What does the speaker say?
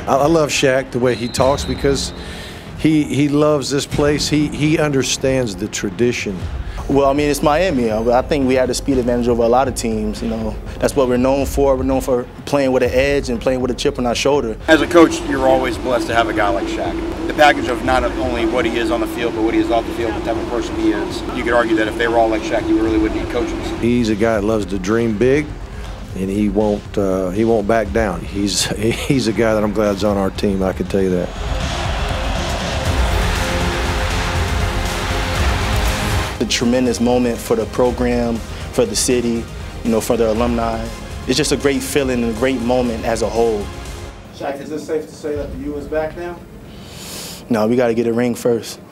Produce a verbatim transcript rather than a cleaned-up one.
I, I love Shaq, the way he talks, because he he loves this place. He he understands the tradition. Well, I mean, it's Miami. I think we have the speed advantage over a lot of teams. You know, that's what we're known for. We're known for playing with an edge and playing with a chip on our shoulder. As a coach, you're always blessed to have a guy like Shaq. The package of not only what he is on the field, but what he is off the field, the type of person he is. You could argue that if they were all like Shaq, you really wouldn't need coaches. He's a guy that loves to dream big, and he won't uh, he won't back down. He's he's a guy that I'm glad is on our team. I can tell you that. A tremendous moment for the program, for the city, you know, for the alumni. It's just a great feeling and a great moment as a whole. Shaq, is it safe to say that the U is back now? No, we got to get a ring first.